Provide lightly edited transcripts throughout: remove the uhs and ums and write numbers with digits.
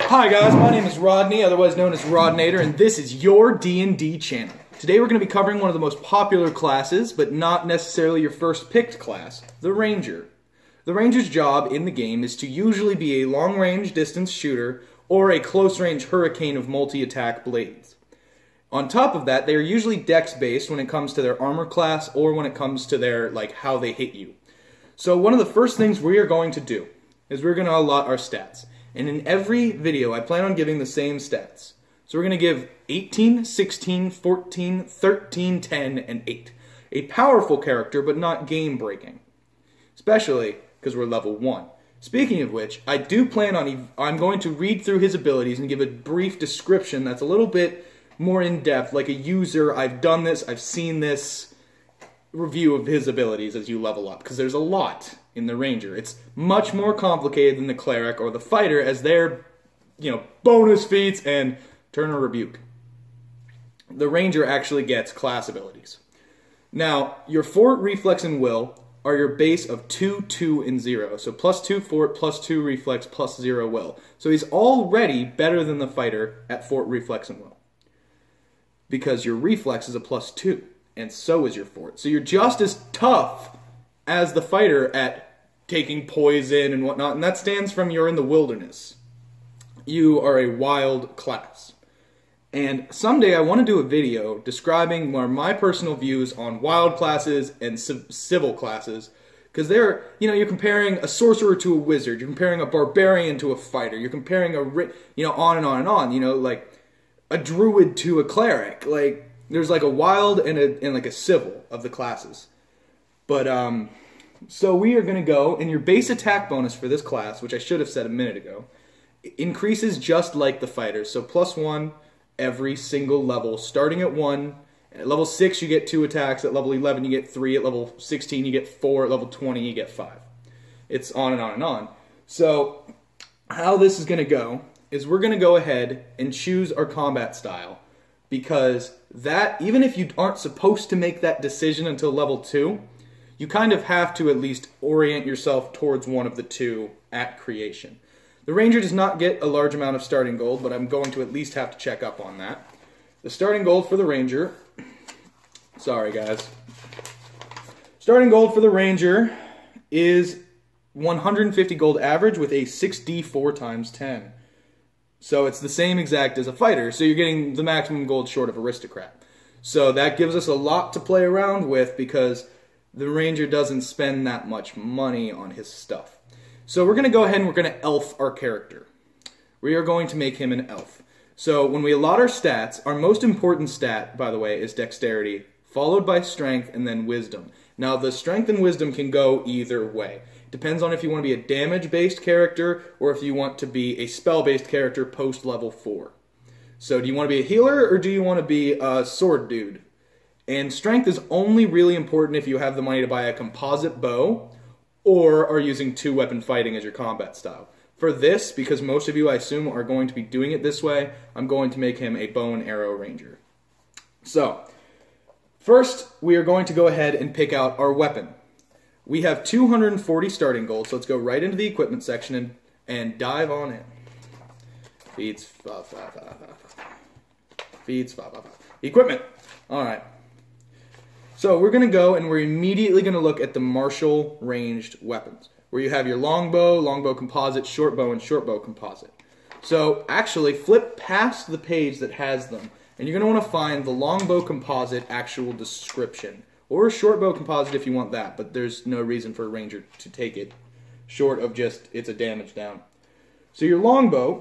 Hi guys, my name is Rodney, otherwise known as Rodnator, and this is your D&D channel. Today we're going to be covering one of the most popular classes, but not necessarily your first picked class, the Ranger. The Ranger's job in the game is to usually be a long-range distance shooter or a close-range hurricane of multi-attack blades. On top of that, they are usually dex-based when it comes to their armor class or when it comes to their, how they hit you. So one of the first things we are going to do is we're going to allot our stats. And in every video, I plan on giving the same stats. So we're going to give 18, 16, 14, 13, 10, and 8. A powerful character, but not game-breaking. Especially because we're level 1. Speaking of which, I do plan on, I'm going to read through his abilities and give a brief description that's a little bit more in-depth, like a user, I've done this, I've seen this review of his abilities as you level up. Because there's a lot in the Ranger. It's much more complicated than the Cleric or the Fighter, as their, bonus feats and turn or rebuke. The Ranger actually gets class abilities. Now, your Fort, Reflex, and Will are your base of 2, 2, and 0. So plus 2 Fort, plus 2 Reflex, plus 0 Will. So he's already better than the Fighter at Fort, Reflex, and Will. Because your Reflex is a plus 2, and so is your Fort. So you're just as tough as the Fighter at taking poison and whatnot, and that stands from you're in the wilderness. You are a wild class. And someday I want to do a video describing my personal views on wild classes and civil classes, because they're, you're comparing a sorcerer to a wizard, you're comparing a barbarian to a fighter, you're comparing on and on and on, like a druid to a cleric. Like, there's like a wild and like a civil of the classes. But, so we are going to go, and your base attack bonus for this class, which I should have said a minute ago, increases just like the fighter. So plus 1 every single level, starting at 1. At level 6 you get 2 attacks, at level 11 you get 3, at level 16 you get 4, at level 20 you get 5. It's on and on and on. So how this is going to go is we're going to go ahead and choose our combat style, because that, even if you aren't supposed to make that decision until level 2, you kind of have to at least orient yourself towards one of the two at creation. The Ranger does not get a large amount of starting gold, but I'm going to at least have to check up on that. The starting gold for the Ranger, sorry guys, starting gold for the Ranger is 150 gold average with a 6d4 times 10. So it's the same exact as a fighter, so you're getting the maximum gold short of Aristocrat. So that gives us a lot to play around with, because the Ranger doesn't spend that much money on his stuff. So we're going to go ahead and we're going to elf our character. We are going to make him an elf. So when we allot our stats, our most important stat, by the way, is dexterity, followed by strength, and then wisdom. Now the strength and wisdom can go either way. It depends on if you want to be a damage-based character or if you want to be a spell-based character post-level 4. So do you want to be a healer or do you want to be a sword dude? And strength is only really important if you have the money to buy a composite bow or are using 2-weapon fighting as your combat style. For this, because most of you I assume are going to be doing it this way, I'm going to make him a bow and arrow ranger. So, first we are going to go ahead and pick out our weapon. We have 240 starting gold, so let's go right into the equipment section and dive on in. Feeds, equipment. Alright. So we're going to go and we're immediately going to look at the martial ranged weapons, where you have your longbow composite, shortbow, and shortbow composite. So actually flip past the page that has them, and you're going to want to find the longbow composite actual description, or a shortbow composite if you want that, but there's no reason for a ranger to take it, short of just it's a damage down. So your longbow,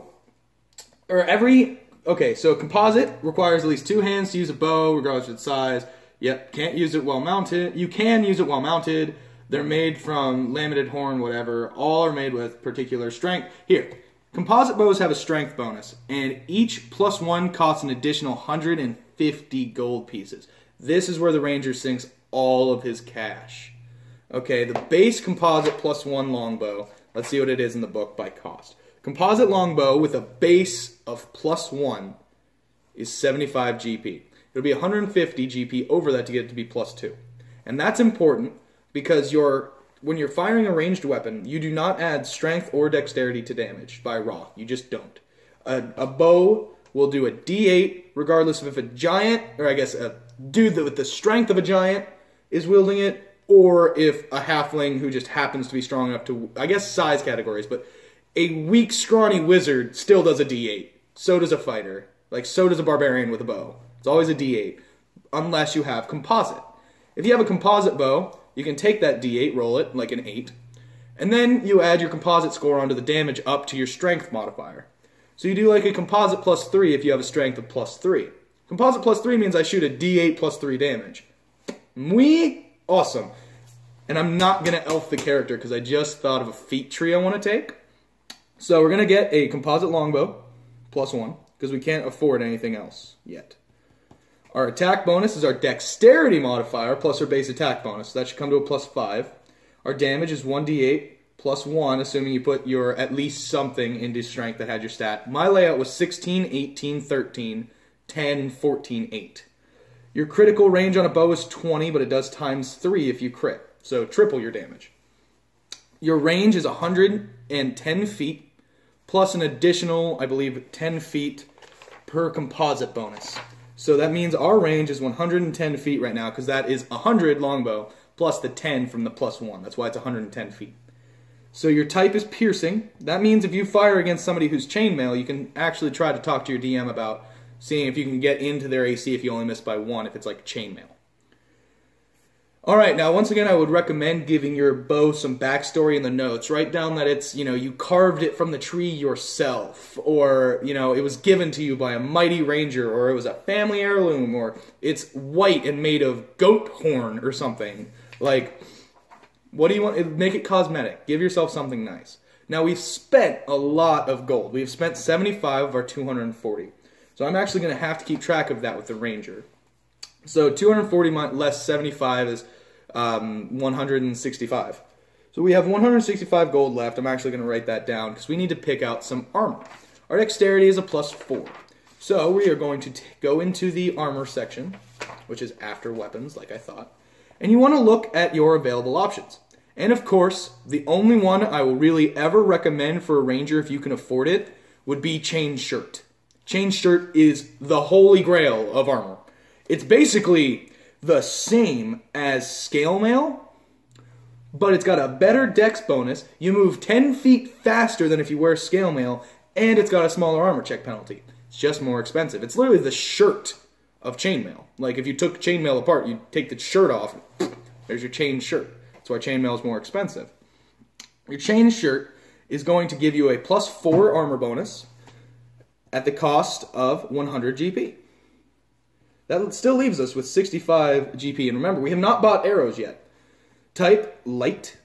so composite requires at least 2 hands to use a bow, regardless of its size. Yep, can't use it while mounted. You can use it while mounted. They're made from laminated horn, whatever. All are made with particular strength. Here, composite bows have a strength bonus, and each +1 costs an additional 150 gold pieces. This is where the Ranger sinks all of his cash. Okay, the base composite +1 longbow. Let's see what it is in the book by cost. Composite longbow with a base of +1 is 75 GP. It'll be 150 GP over that to get it to be +2. And that's important because when you're firing a ranged weapon, you do not add strength or dexterity to damage by raw. You just don't. A bow will do a D8 regardless of if a giant, or I guess a dude with the strength of a giant is wielding it, or if a halfling who just happens to be strong enough to, I guess size categories, but a weak, scrawny wizard still does a D8. So does a fighter. Like, so does a barbarian with a bow. It's always a D8, unless you have composite. If you have a composite bow, you can take that D8, roll it like an 8, and then you add your composite score onto the damage up to your strength modifier. So you do like a composite plus 3 if you have a strength of plus 3. Composite plus 3 means I shoot a D8 plus 3 damage. Awesome. And I'm not going to elf the character because I just thought of a feat tree I want to take. So we're going to get a composite longbow, plus 1, because we can't afford anything else yet. Our attack bonus is our dexterity modifier plus our base attack bonus. So that should come to a plus 5. Our damage is 1d8 plus 1, assuming you put your at least something into strength that had your stat. My layout was 16, 18, 13, 10, 14, 8. Your critical range on a bow is 20, but it does times 3 if you crit. So triple your damage. Your range is 110 feet, plus an additional, I believe, 10 feet per composite bonus. So that means our range is 110 feet right now, because that is 100 longbow, plus the 10 from the plus 1. That's why it's 110 feet. So your type is piercing. That means if you fire against somebody who's chainmail, you can actually try to talk to your DM about seeing if you can get into their AC if you only miss by 1, if it's like chainmail. Alright, now once again I would recommend giving your bow some backstory in the notes. Write down that it's, you carved it from the tree yourself, or, it was given to you by a mighty ranger, or it was a family heirloom, or it's white and made of goat horn or something. Like, what do you want? Make it cosmetic. Give yourself something nice. Now we've spent a lot of gold. We've spent 75 of our 240. So I'm actually going to have to keep track of that with the ranger. So 240 less 75 is 165. So we have 165 gold left. I'm actually going to write that down because we need to pick out some armor. Our dexterity is a plus 4. So we are going to go into the armor section, which is after weapons, like I thought. And you want to look at your available options. And of course, the only one I will really ever recommend for a ranger if you can afford it would be chain shirt. Chain shirt is the holy grail of armor. It's basically the same as scale mail, but it's got a better dex bonus. You move 10 feet faster than if you wear scale mail, and it's got a smaller armor check penalty. It's just more expensive. It's literally the shirt of chainmail. Like if you took chainmail apart, you take the shirt off, there's your chain shirt. That's why chainmail is more expensive. Your chain shirt is going to give you a plus 4 armor bonus at the cost of 100 GP. That still leaves us with 65 GP. And remember, we have not bought arrows yet. Type, light.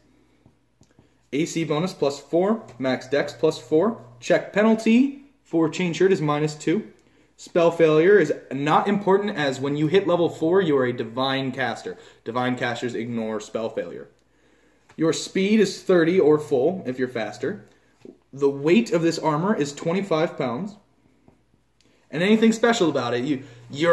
AC bonus plus 4. Max dex plus 4. Check penalty for chain shirt is minus 2. Spell failure is not important, as when you hit level 4, you are a divine caster. Divine casters ignore spell failure. Your speed is 30 or full if you're faster. The weight of this armor is 25 pounds. And anything special about it,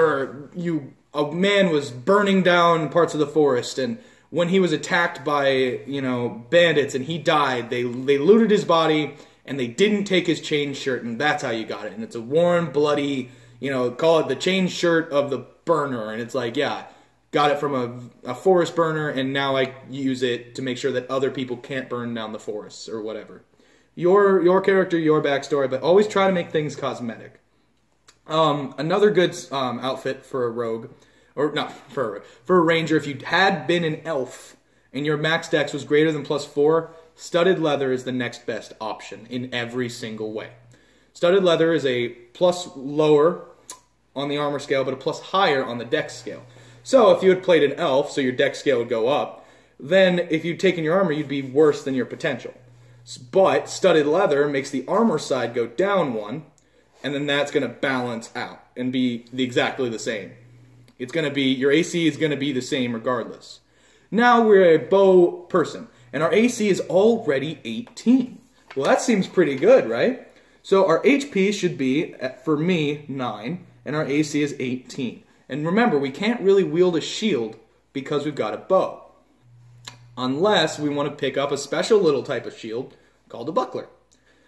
a man was burning down parts of the forest, and when he was attacked by, bandits and he died, they looted his body and they didn't take his chain shirt, and that's how you got it. And it's a worn, bloody, call it the chain shirt of the burner, and it's like, yeah, got it from a forest burner, and now I use it to make sure that other people can't burn down the forests or whatever. Your character, your backstory, but always try to make things cosmetic. Another good outfit for a rogue, or not for a ranger, if you had been an elf and your max dex was greater than plus 4, studded leather is the next best option in every single way. Studded leather is a plus lower on the armor scale, but a plus higher on the dex scale. So if you had played an elf, so your dex scale would go up, then if you'd taken your armor, you'd be worse than your potential. But studded leather makes the armor side go down 1, and then that's going to balance out and be exactly the same. It's going to be, your AC is going to be the same regardless. Now we're a bow person, and our AC is already 18. Well, that seems pretty good, right? So our HP should be, for me, 9, and our AC is 18. And remember, we can't really wield a shield because we've got a bow. Unless we want to pick up a special little type of shield called a buckler.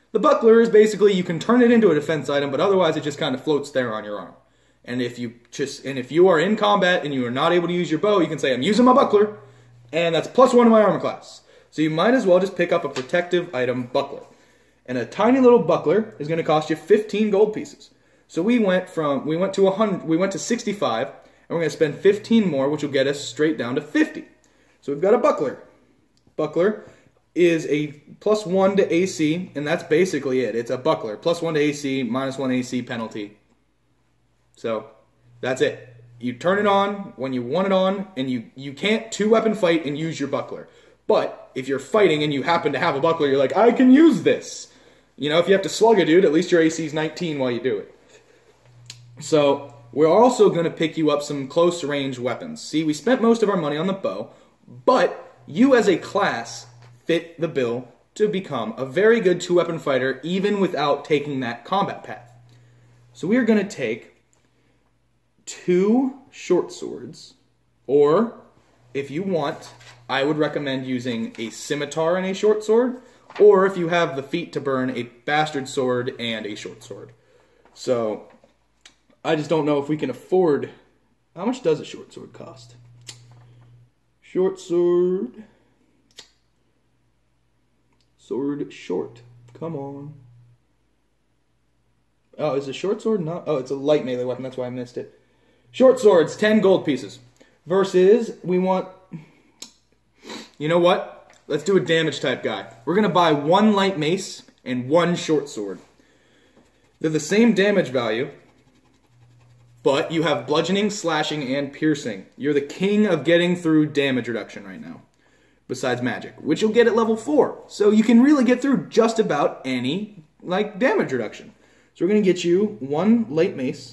The buckler is basically, you can turn it into a defense item, but otherwise it just kind of floats there on your arm. And if you are in combat and you are not able to use your bow, you can say, I'm using my buckler, and that's +1 to my armor class. So you might as well just pick up a protective item buckler. And a tiny little buckler is going to cost you 15 gold pieces. So we went to 65, and we're going to spend 15 more, which will get us straight down to 50. So we've got a buckler. Buckler is a +1 to AC, and that's basically it. It's a buckler. +1 to AC, -1 AC penalty. So that's it. You turn it on when you want it on, and you can't two-weapon fight and use your buckler. But if you're fighting and you happen to have a buckler, you're like, I can use this. You know, if you have to slug a dude, at least your AC is 19 while you do it. So we're also going to pick you up some close-range weapons. See, we spent most of our money on the bow, but you as a class fit the bill to become a very good two-weapon fighter even without taking that combat path. So we are going to take 2 short swords, or if you want, I would recommend using a scimitar and a short sword, or if you have the feet to burn, a bastard sword and a short sword. So I just don't know if we can afford... How much does a short sword cost? Short sword... Sword short. Come on. Oh, is a short sword not... Oh, it's a light melee weapon. That's why I missed it. Short swords, 10 gold pieces. Versus, we want... You know what? Let's do a damage type guy. We're going to buy 1 light mace and 1 short sword. They're the same damage value, but you have bludgeoning, slashing, and piercing. You're the king of getting through damage reduction right now, besides magic, which you'll get at level 4. So you can really get through just about any damage reduction. So we're going to get you 1 light mace.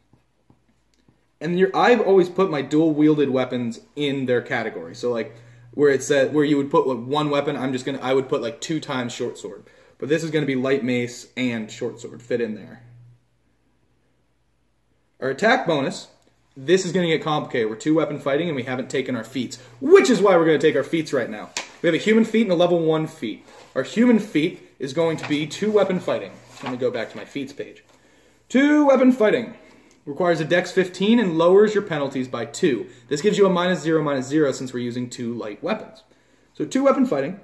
And I've always put my dual-wielded weapons in their category. So where it said where you would put 1 weapon, I would put 2 times short sword. But this is going to be light mace and short sword fit in there. Our attack bonus, this is going to get complicated. We're 2-weapon fighting and we haven't taken our feats, which is why we're going to take our feats right now. We have a human feat and a level 1 feat. Our human feat is going to be 2-weapon fighting. Let me go back to my feats page. 2-weapon fighting. Requires a dex 15 and lowers your penalties by 2. This gives you a -0, -0 since we're using 2 light weapons. So 2-weapon fighting.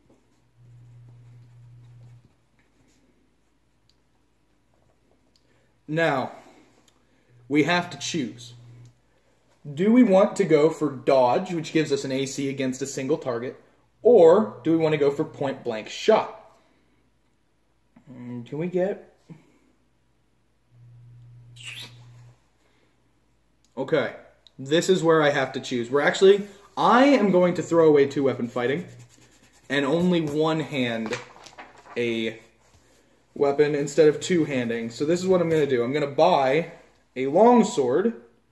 Now, we have to choose. Do we want to go for dodge, which gives us an AC against a single target, or do we want to go for point-blank shot? Can we get... Okay, this is where I have to choose. I am going to throw away 2-weapon fighting and only one-hand a weapon instead of 2-handing. So this is what I'm going to do. I'm going to buy a longsword.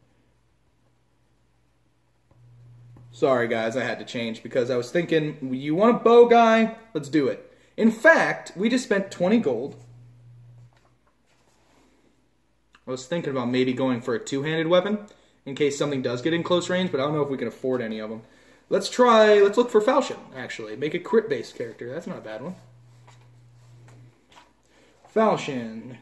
Sorry guys, I had to change because I was thinking, you want a bow guy? Let's do it. In fact, we just spent 20 gold. I was thinking about maybe going for a 2-handed weapon in case something does get in close range, but I don't know if we can afford any of them. Let's look for Falchion, actually. Make a crit-based character. That's not a bad one. Falchion.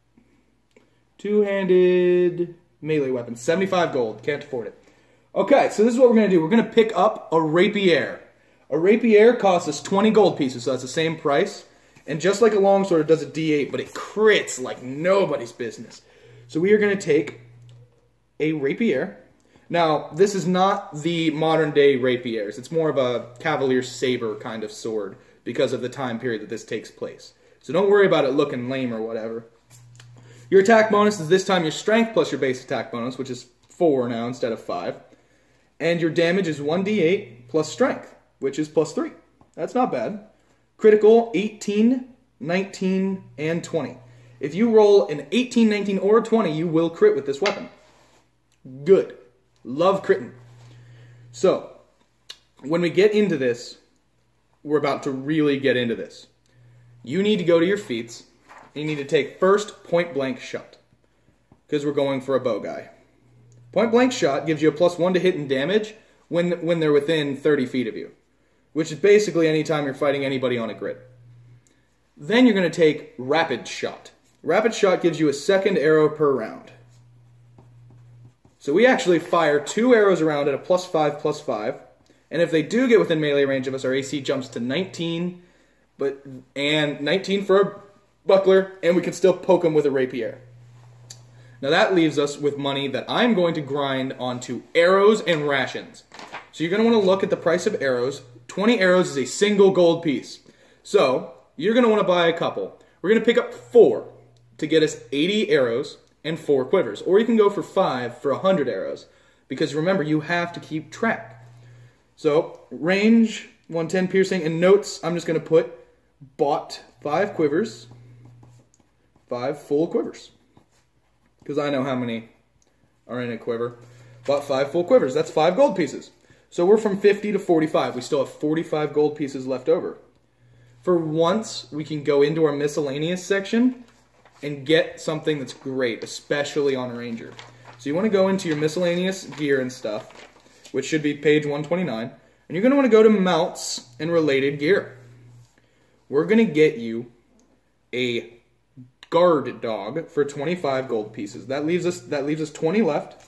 2-handed melee weapon. 75 gold. Can't afford it. Okay, so this is what we're going to do. We're going to pick up a rapier. A rapier costs us 20 gold pieces, so that's the same price. And just like a longsword, it does a D8, but it crits like nobody's business. So we are going to take a rapier. Now, this is not the modern-day rapiers. It's more of a cavalier saber kind of sword because of the time period that this takes place. So don't worry about it looking lame or whatever. Your attack bonus is this time your strength plus your base attack bonus, which is 4 now instead of 5. And your damage is 1d8 plus strength, which is plus 3. That's not bad. Critical, 18, 19, and 20. If you roll an 18, 19, or 20, you will crit with this weapon. Good. Love critting. So, when we get into this, we're about to really get into this. You need to go to your feats, and you need to take first point-blank shot, because we're going for a bow guy. Point-blank shot gives you a +1 to hit and damage when they're within 30 feet of you, which is basically anytime you're fighting anybody on a grid. Then you're going to take Rapid Shot. Rapid Shot gives you a second arrow per round. So we actually fire 2 arrows around at a +5/+5. And if they do get within melee range of us, our AC jumps to 19, and 19 for a buckler, and we can still poke them with a rapier. Now that leaves us with money that I'm going to grind onto arrows and rations. So you're going to want to look at the price of arrows. 20 arrows is a single gold piece. So you're going to want to buy a couple. We're going to pick up 4 to get us 80 arrows and 4 quivers. Or you can go for 5 for 100 arrows. Because remember, you have to keep track. So range, 110 piercing, and notes, I'm just going to put bought 5 quivers, 5 full quivers. Because I know how many are in a quiver. Bought 5 full quivers. That's 5 gold pieces. So we're from 50 to 45. We still have 45 gold pieces left over. For once, we can go into our miscellaneous section and get something that's great, especially on a ranger. So you want to go into your miscellaneous gear and stuff, which should be page 129, and you're going to want to go to mounts and related gear. We're going to get you a guard dog for 25 gold pieces. That leaves us 20 left.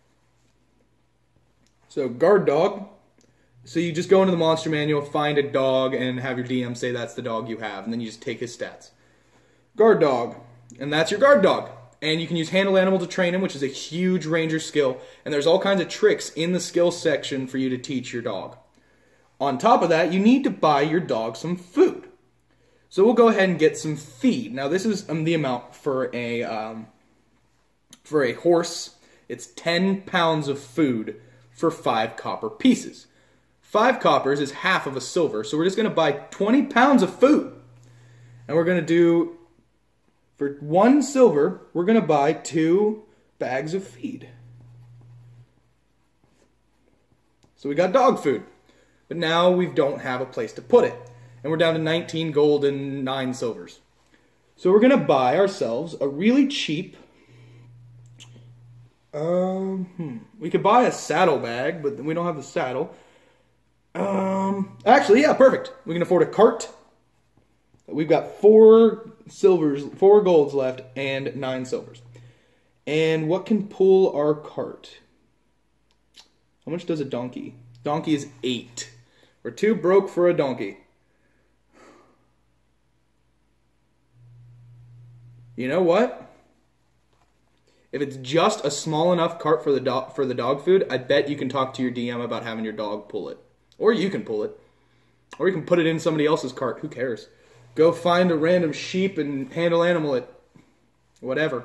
So guard dog. So you just go into the monster manual, find a dog, and have your DM say that's the dog you have, and then you just take his stats. Guard dog, and that's your guard dog. And you can use handle animal to train him, which is a huge ranger skill, and there's all kinds of tricks in the skill section for you to teach your dog. On top of that, you need to buy your dog some food. So we'll go ahead and get some feed. Now this is the amount for a horse. It's 10 pounds of food for 5 copper pieces. 5 coppers is half of a silver, so we're just going to buy 20 pounds of food. And we're going to do, for 1 silver, we're going to buy 2 bags of feed. So we got dog food. But now we don't have a place to put it. And we're down to 19 gold and 9 silvers. So we're going to buy ourselves a really cheap... We could buy a saddle bag, but we don't have the saddle. Actually, yeah, perfect. We can afford a cart. We've got 4 golds left, and 9 silvers. And what can pull our cart? How much does a donkey? Donkey is 8. We're too broke for a donkey. You know what? If it's just a small enough cart for the dog food, I bet you can talk to your DM about having your dog pull it. Or you can pull it. Or you can put it in somebody else's cart. Who cares? Go find a random sheep and handle animal it. Whatever.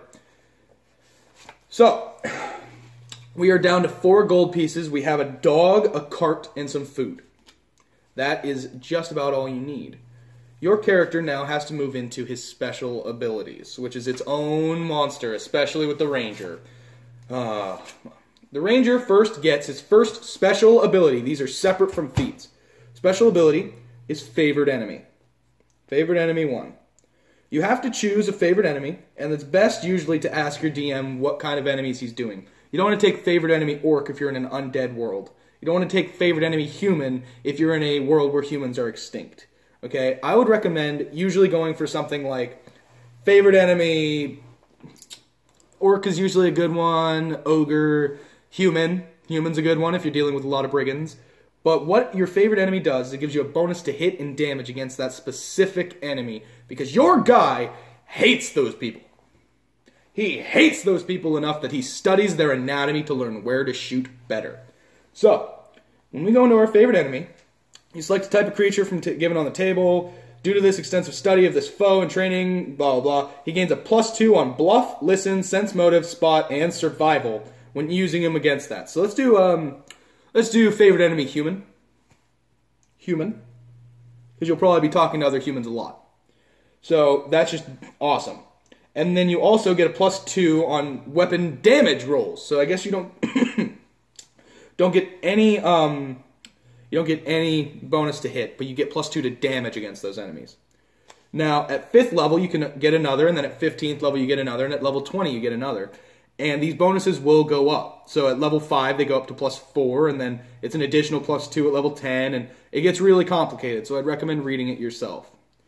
So, we are down to 4 gold pieces. We have a dog, a cart, and some food. That is just about all you need. Your character now has to move into his special abilities, which is its own monster, especially with the ranger. The ranger first gets his first special ability. These are separate from feats. Special ability is Favored Enemy. Favored Enemy 1. You have to choose a favorite enemy, and it's best usually to ask your DM what kind of enemies he's doing. You don't want to take Favored Enemy Orc if you're in an undead world. You don't want to take Favored Enemy Human if you're in a world where humans are extinct. Okay, I would recommend usually going for something like Favorite Enemy, Orc is usually a good one, Ogre, Human. Human's a good one if you're dealing with a lot of brigands. But what your favorite enemy does is it gives you a bonus to hit and damage against that specific enemy. Because your guy hates those people. He hates those people enough that he studies their anatomy to learn where to shoot better. So, when we go into our favorite enemy, you select a type of creature from given on the table. Due to this extensive study of this foe and training, blah, blah, blah, he gains a +2 on bluff, listen, sense motive, spot, and survival when using him against that. So let's do favorite enemy human. Human. Because you'll probably be talking to other humans a lot. So that's just awesome. And then you also get a +2 on weapon damage rolls. So I guess you don't get any you don't get any bonus to hit, but you get +2 to damage against those enemies. Now, at 5th level, you can get another, and then at 15th level, you get another, and at level 20, you get another. And these bonuses will go up. So at level 5, they go up to +4, and then it's an additional +2 at level 10, and it gets really complicated, so I'd recommend reading it yourself.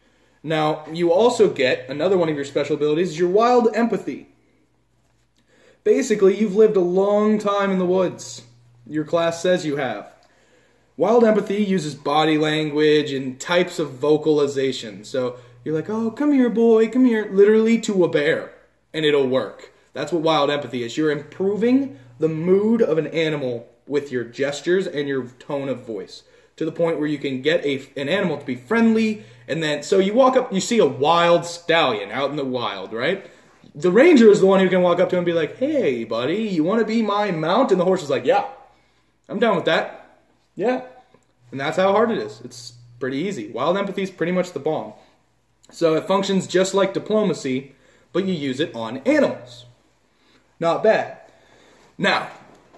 Now, you also get, another one of your special abilities, is your Wild Empathy. Basically, you've lived a long time in the woods. Your class says you have. Wild Empathy uses body language and types of vocalization. So you're like, oh, come here, boy, come here, literally to a bear, and it'll work. That's what Wild Empathy is. You're improving the mood of an animal with your gestures and your tone of voice to the point where you can get an animal to be friendly, and then, so you walk up, you see a wild stallion out in the wild, right? The ranger is the one who can walk up to him and be like, hey, buddy, you want to be my mount? And the horse is like, yeah, I'm down with that. Yeah. And that's how hard it is. It's pretty easy. Wild Empathy is pretty much the bomb. So it functions just like diplomacy, but you use it on animals. Not bad. Now,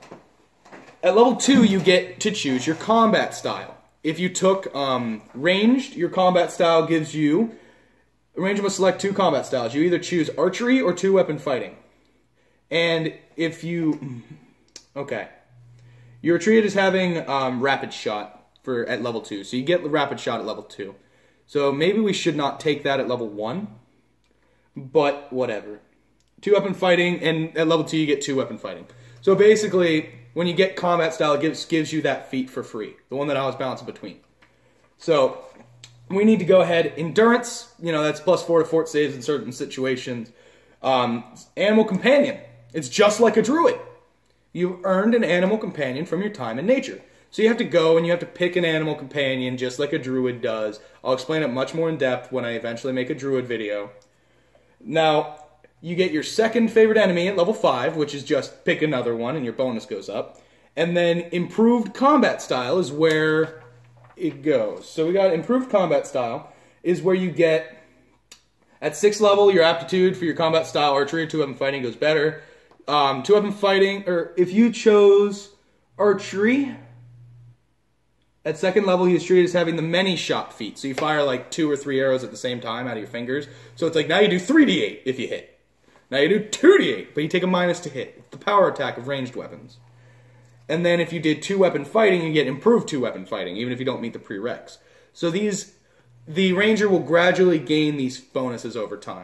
at level 2, you get to choose your combat style. If you took ranged, your combat style gives you... A ranger must select 2 combat styles. You either choose archery or 2-weapon fighting. And if you... Okay. You're treated as having rapid shot at level 2. So you get the rapid shot at level 2. So maybe we should not take that at level 1. But whatever. 2-weapon fighting, and at level 2 you get 2-weapon fighting. So basically, when you get combat style, it gives you that feat for free. The one that I was bouncing between. So, we need to go ahead. Endurance, that's +4 to fort saves in certain situations. Animal companion. It's just like a druid. You've earned an animal companion from your time in nature. So you have to go and you have to pick an animal companion just like a druid does. I'll explain it much more in depth when I eventually make a druid video. Now, you get your second favorite enemy at level 5, which is just pick another one and your bonus goes up. And then improved combat style is where it goes. So we got improved combat style is where you get, at 6th level, your aptitude for your combat style archery or 2-weapon fighting goes better. 2-weapon fighting, or if you chose archery, at 2nd level, he is treated as having the many shot feat. So you fire like 2 or 3 arrows at the same time out of your fingers. So it's like now you do 3d8 if you hit. Now you do 2d8, but you take a minus to hit. It's the power attack of ranged weapons. And then if you did 2-weapon fighting, you get improved 2-weapon fighting, even if you don't meet the prereqs. So the ranger will gradually gain these bonuses over time.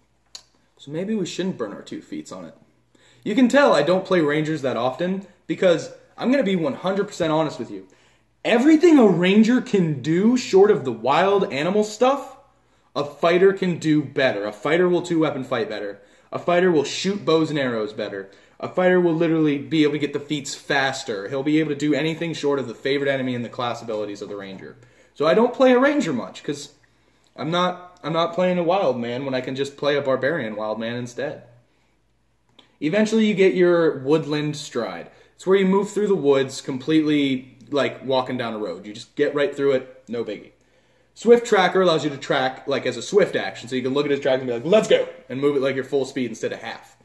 So maybe we shouldn't burn our 2 feats on it. You can tell I don't play rangers that often because I'm going to be 100% honest with you. Everything a ranger can do short of the wild animal stuff, a fighter can do better. A fighter will 2-weapon fight better. A fighter will shoot bows and arrows better. A fighter will literally be able to get the feats faster. He'll be able to do anything short of the favorite enemy and the class abilities of the ranger. So I don't play a ranger much because I'm not playing a wild man when I can just play a barbarian wild man instead. Eventually you get your woodland stride. It's where you move through the woods completely like walking down a road. You just get right through it, no biggie. Swift Tracker allows you to track like as a swift action, so you can look at his track and be like, let's go, and move it like your full speed instead of half.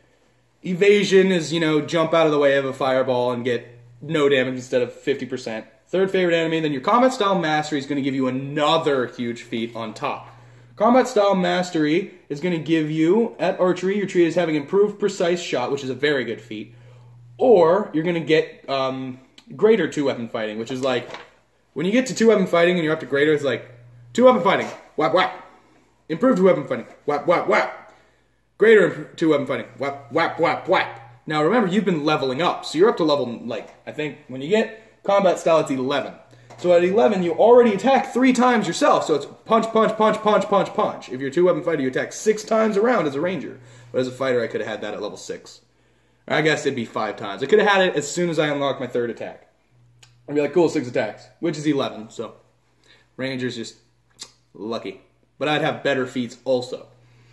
Evasion is, jump out of the way of a fireball and get no damage instead of 50%. Third favorite enemy, then your Combat Style Mastery is going to give you another huge feat on top. Combat Style Mastery is going to give you, at archery, you're treated as having improved precise shot, which is a very good feat. Or you're going to get greater 2-weapon fighting, which is like, when you get to 2-weapon fighting and you're up to greater, it's like, 2-weapon fighting, whap, whap. Improved 2-weapon fighting, whap, whap, whap. Greater 2-weapon fighting, whap, whap, whap, whap. Now remember, you've been leveling up, so you're up to level, I think, when you get combat style, it's 11. So at 11, you already attack 3 times yourself, so it's punch, punch, punch, punch, punch, punch. If you're a 2-weapon fighter, you attack 6 times around as a ranger. But as a fighter, I could have had that at level 6. I guess it'd be 5 times. I could have had it as soon as I unlocked my 3rd attack. I'd be like, cool, 6 attacks, which is 11, so ranger's just lucky. But I'd have better feats also.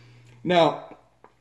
Now,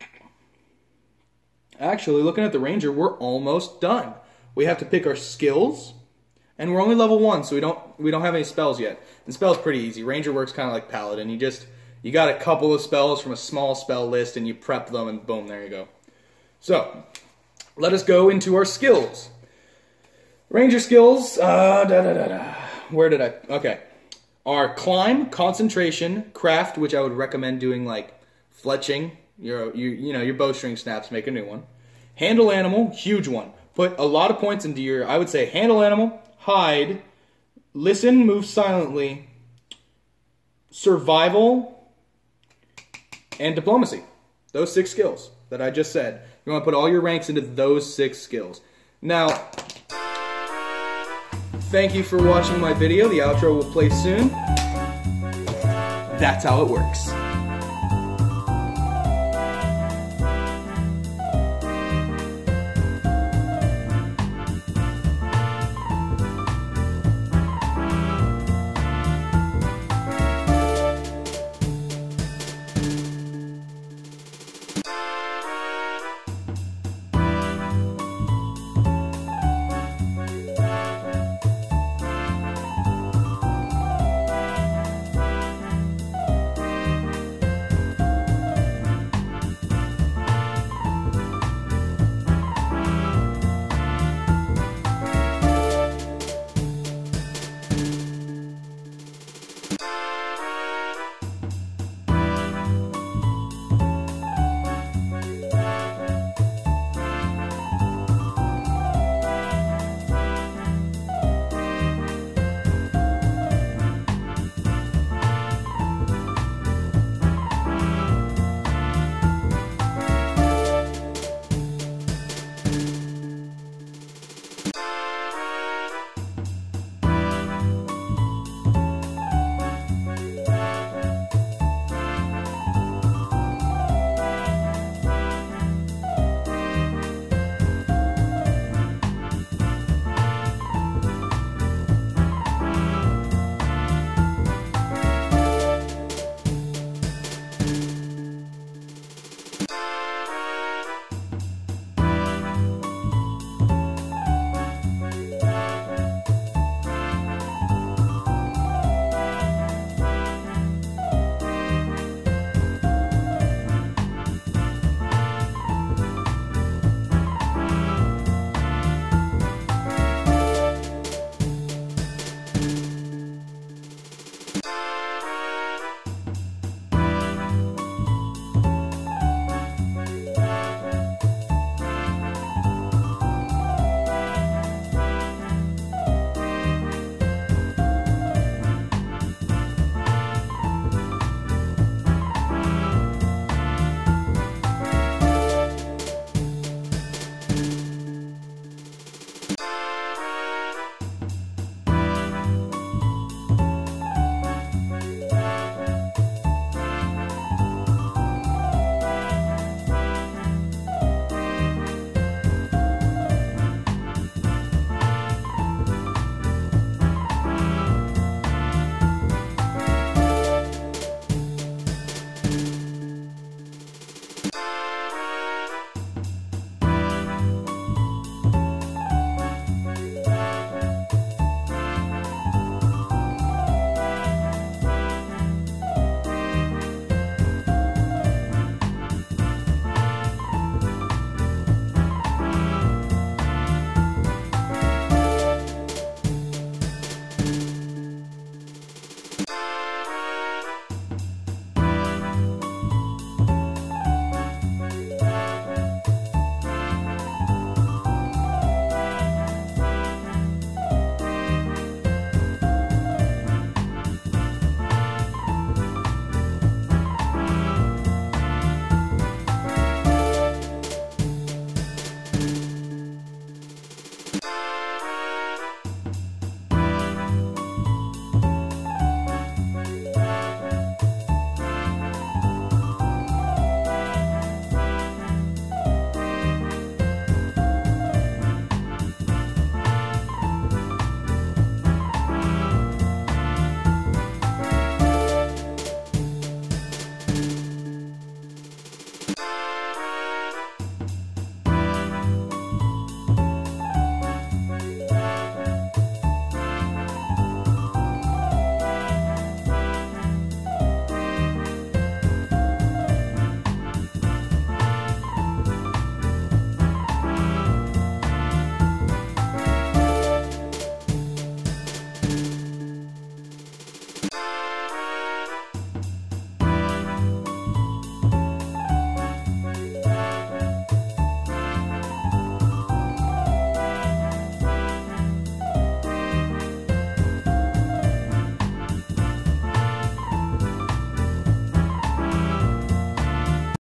actually, looking at the ranger, we're almost done. We have to pick our skills, and we're only level 1, so we don't have any spells yet. And spells pretty easy. Ranger works kind of like paladin. You got a couple of spells from a small spell list, and you prep them, and boom, there you go. So, let us go into our skills. Ranger skills, where did I, okay, are climb, concentration, craft, which I would recommend doing like fletching, your bowstring snaps, make a new one. Handle animal, huge one. Put a lot of points into your, I would say handle animal, hide, listen, move silently, survival, and diplomacy. Those 6 skills that I just said. You want to put all your ranks into those 6 skills. Now, thank you for watching my video. The outro will play soon. That's how it works.